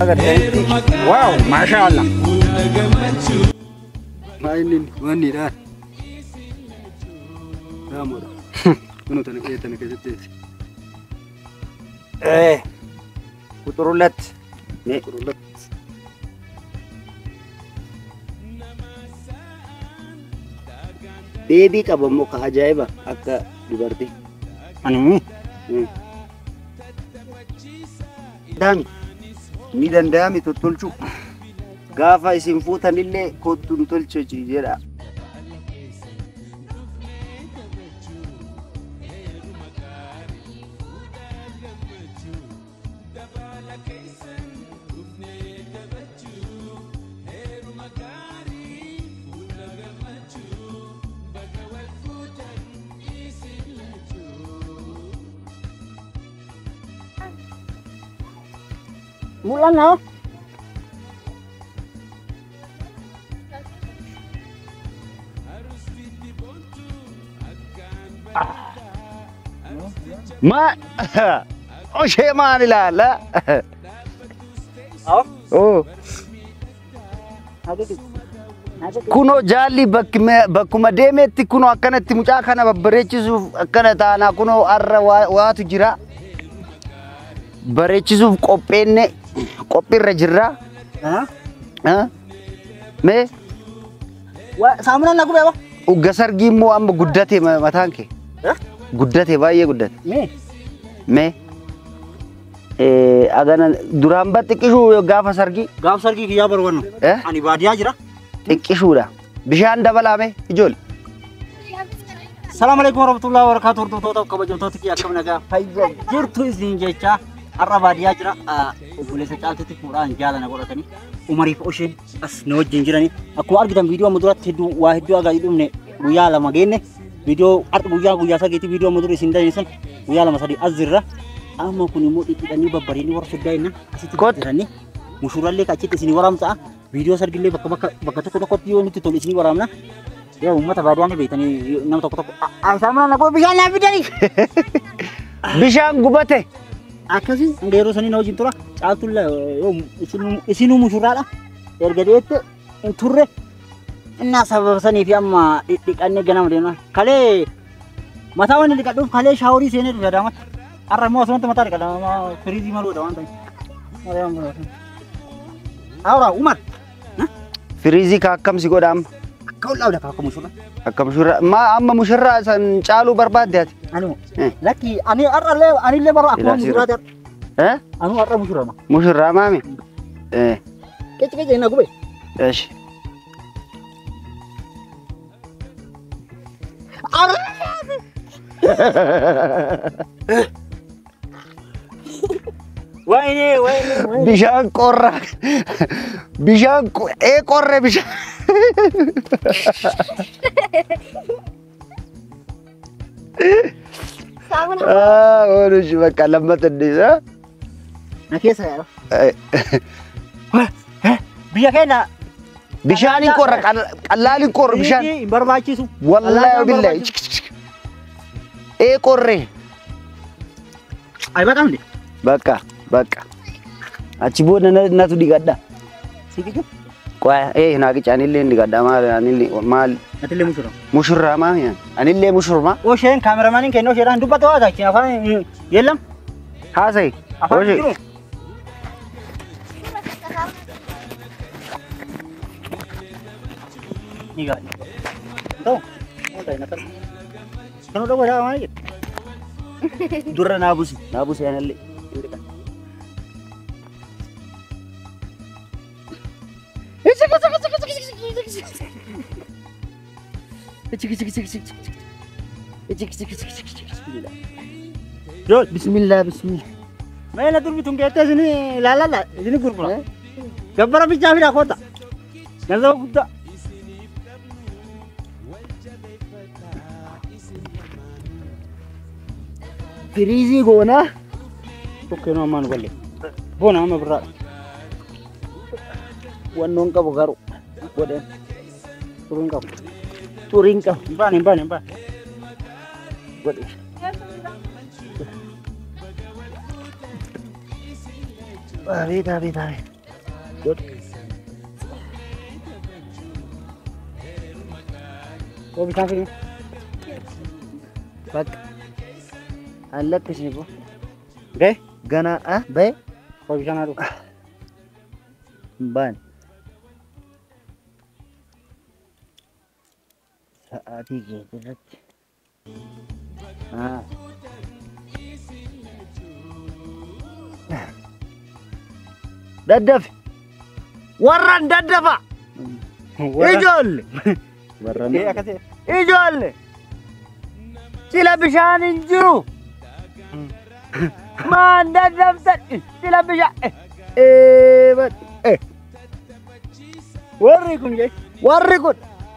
واو ما شاء الله ما إني واني ده لا مرة منو تنكيت إيه كترولت كترولت بيبي كابو كهجايبة أكا دبرتي أنا دامي ميدان دامي تطلعوا غافا اسم فوتان اللي كنتم تطلعوا جيرا Mulan no? ما أو شيء ما لا لا أو كونو جالي بكما ديمت كونو أكنت مجاكنا ببريتشوف أكنت أنا كونو أر واتو جرا بريتشوف كوبينة kopi rajira, me, Samunan aku berapa? ugasar gimu am guddate matangke, guddate baye guddate, me, agana durambat tekishu gafa sargi kiya berwarna, ani badia jira, tekishu dah, bishan double ame, ijol. Assalamualaikum warahmatullahi wabarakatuh, tuh kabar jumpa kiya kemana ga, faiz jurtu izin jecha. Araba dia jira boleh secah tu Quran jalan aku rakani Umar Ocean as no jinjirani aku argitan video mudurat hidu wahid juga itu ne buya lama gene video art buya sa gitu video mudur isinda isan buya lama sadi azra amma kuni mu itidani babbarini war sudaina asitu jirani mushuralle ka cite sini waram ta video sargille bakka to ko tiyo ni to sini waram na ya ummat abadiane beitani nam to sama na ko biya na bidani bishan gubate Akasi ngero sani no jintura caaltulla isinu mushurada ergadeette turre inna sabab sani fi amma diqanne ganam dena kale mata wani diqaduf kale shawari sene damat arra mo sonta mata diqada ma frizi malu da wanta awra Umar frizi ka kam si godam kau lau da ka mushura akam mushura ma amma mushura san chalu barbad anu laki ani arale ani le baru aku mushura ter anu arra mushura ma mushura mami kece ina gube ايش ويني بيشان قرة بيشان ايه قرة بيشان ورش بقى لما تدي نكيس يا بيا كنا بيشان قرة قلال قرة بيشان برباچي سو والله بالله ايه قرة اي بقى عندي بقى acibo na tu digadda sikijo kwa na kichani le digadda mal atile mushurra ma ya anille mushurma o shen cameraman ke no sheran dubato ada chi afa yelam ha sai o she niga to dai na kar kanu do wala mai durra nabusi analle بسم الله ما أنا تربي تونجيتا سني لا سني كوربلا كبر بيجا في أخوتا نزل كودا فريزي غونا اوكي نو مان غولي بونا ما برا ونون كبغارو بودن turingka mbane bodi Bari. Kau bisa sini. Bak. Alat ke sini, Bu. Deh, Gana bay. kau bisa naruh. Ban. Saat ini berat. Dadaf. Warran dadafa. Ijoollee. Warran. Akasih. Ijoollee. Sila bishaan hin jiru. Maan dadaftan sila bishaan. Warri kun je. Warri kun.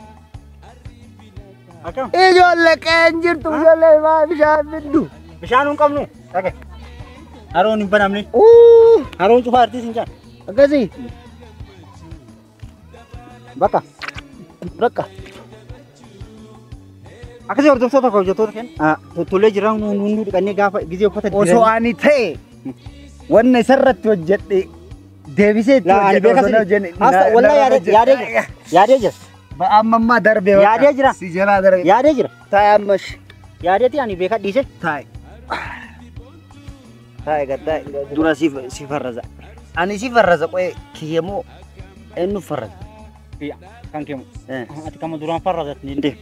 Akam. Ijoollee qeen jirtu ijoollee maa bishaan fiddu. Bishaan hin qabnu. Dhaqe. Haroon hin banamne. Haroon cufaa artiis hin jaan. Akkasii. Bakka. Rakka. Akkasii hordoftoota koo hojjettoota kenna. Toltolee jiran hunduu dhiqannee gaafa gizee uffata Osoo ani ta'e wanna isarratti hojjedhe deebisee itti Laa ani hojjedhe. beekasi. Wallahi yaadee jira. Amma ammaa darbee Yaadee jira. Si jalaa darbee. Yaadee jira. Taa'e ammash. Yaadeeti ani beekaa dhiise. Taa'e. Taa'e gaddaa dura si farraza. Ani si farraza qo'ee kiyyamoo eenyu farraza? Iya, kan kemu. Ati kamu duraan farrazat ni ndee.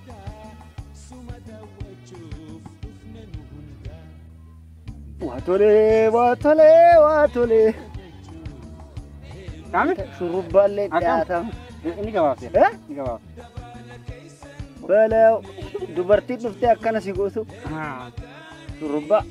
Waatolee. Kami? Shurrubbaallee dhiyaatama. Ini gabaabse. Ini gabaabse. Balaa dubartiin dhuftee akkana si gootu. Shurrubbaa.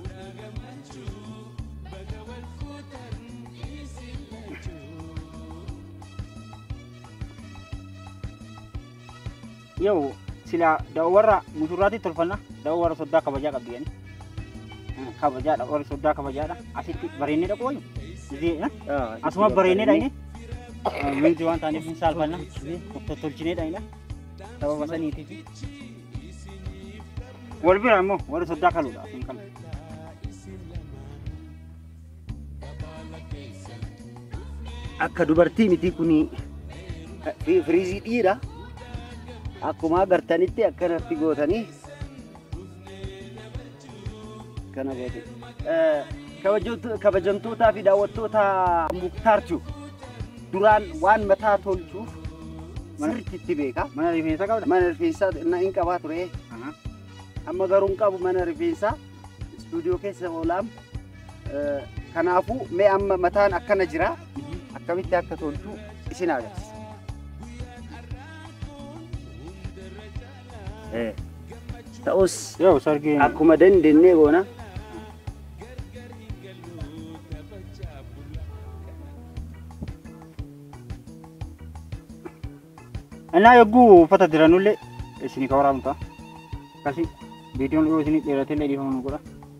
Yo, sila warra mushurraati tolfanna. Warra soddaa kabajaa qabdi yani. Kabajaadha. Warri soddaa kabajaadha. Asitti bareennee dhaqu wayyu. Asuma bareennee dhaqne. Minti waan taaneef hin saalfanna. Tolchinee dhaqna. Sababa saniitiif. Wal bira immoo warri soddaa kaluudha. Akka dubartii miti kuni firiizii dhiira. Akkuma agartanitti akkanatti gootanii kana goote. Kabajamtootaa fi daawwattoota Muktaarchu duraan waan mataa tolchuuf sirriitti itti beeka. Mana rifeensaa qabda? Mana rifeensaa hin qabaa ture. Amma garuu hin qabu mana rifeensaa. Istuudiyoo keessa oolaam. Kanaafuu mee amma mataan akkana jira. Akkamitti akka tolchu isin agarsiisa. Ta'us akkuma dandeenyee goona. Ana yagguu uffata diranullee isinii ka waraabamta. Akkasii viidiyoon dhiyoo isinii dheeratillee dhiifamu godha.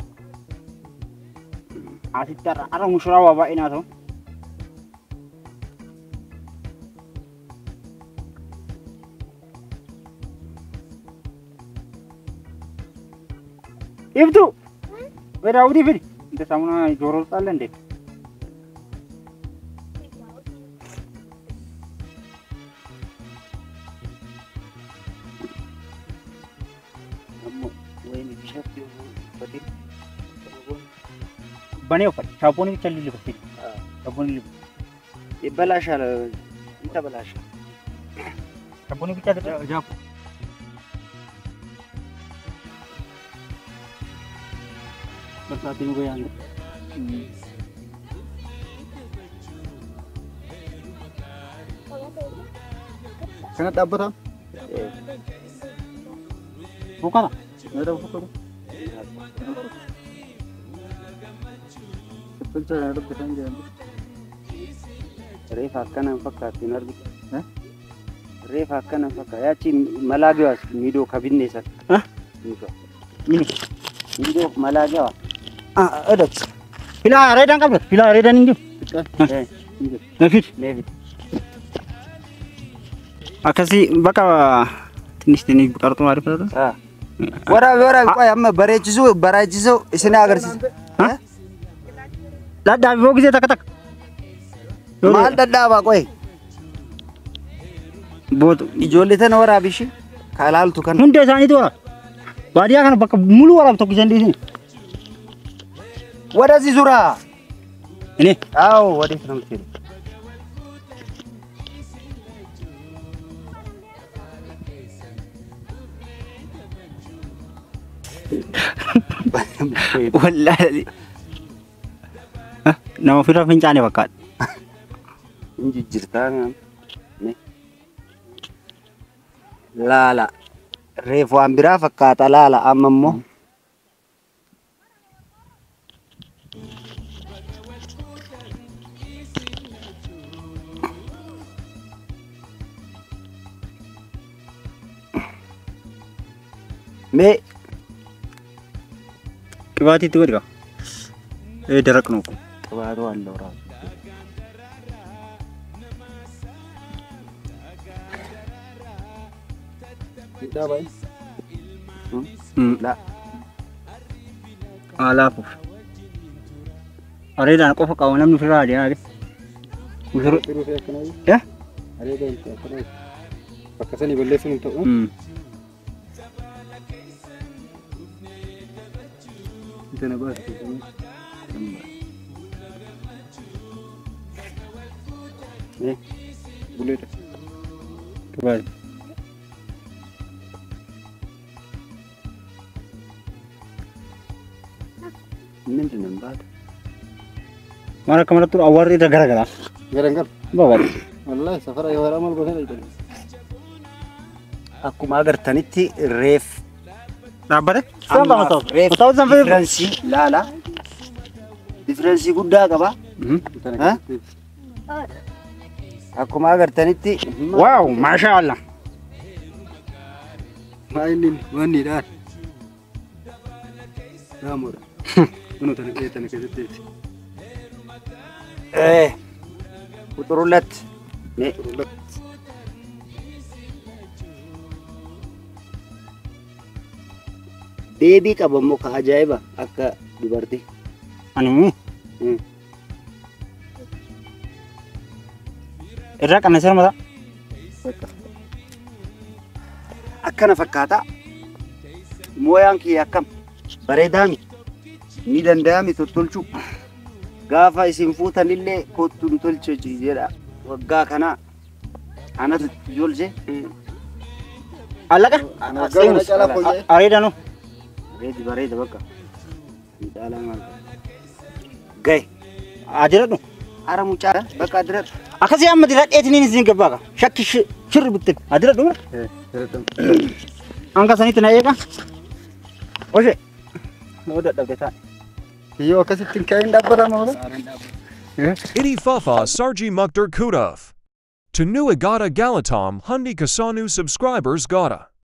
Asitti har'a mushuraa waa baay'ee naa ta'u. Ibtu, beda udah beri. Kita sama jorol talen deh. Bani apa? Sabun ini cari lebih sih. Sabun ini. Belasha lah, kita belasha. Sabun ini kita jawab. Berarti gue yang sangat apa tuh? Bukan lah, nggak tahu bukan. Betul ada pesan jangan. Reef akan nampak katin argi. Reef akan nampak ya cim malagas mido kabinnya sah. Ini. Mido malaga. Ada. Pila redan kan? Pila redan ini. David. Akasih baka tinis kartu ada pada tu. Wara kau yang barajisu isina agar sih. Lah dah bawa kita tak. Maal dadhaabaa qoy. Bootu. Ijoollee tana waraabishi kalaaltu kan. Hunda isaaniitu waraab. Baadiyyaa kana bakka muluu waraab tokko isaan dhiisini. Wadasi zuraa. Ini. Awo wadasi namti. Wallahi. Nama ofirraa fincaane fakkaata. Inji jirtaa ne. Laala. Reefu waan biraa fakkaata laala amma immoo. Mee Qibaatiitti godhi qaba. Daraq nuuku. ቅባቱ አለው ራሱ ይዳባይ ላ አላፉ አሬዳን ቆፈ ቃው namni firaa deemaa mushuru ya areeda kana bakka sanii balleessuun ta'u itana baas buleta kebal ምንድን ነው ባድ ማራ ከመረጡ አዋሪ ተገረገራ ገረንገር ባባል والله سفر يا ورا مال بسنه يدل akkuma agartanitti reef dhaabbate samba mataw mataw zanfee differensi laala differensi guddaa qaba akkuma agartanitti waaw maasha Allah maayinin wanni dhaan raamura kuno tana keessatti quxurulat ne beebii qabammoo ka ajaa'iba akka dubartii ani irraa qanneessara mataa akkana fakkaata mooyaan kiyya akkam bareedaami ni danda'ami tottolchuu gaafa isin fuutanillee kottu nu tolchechi jedha waggaa kana anatu ijoolche allaqa areedanu bareeda bakka caalaa maal gahe adiradhu ara mucaa bakka adiradhu akkasii amma diradheetiniin isin gabbaaqa shakki shirri bittin adiradhu hanga sanitti na eega oshe noo dadhabde taa'e yoo akkasittiin ka'een dhaabbatama wala Ini Fafa Sarji Mukder Kudov. To new Agata Galatom Hundi Kasanu subscribers Gata.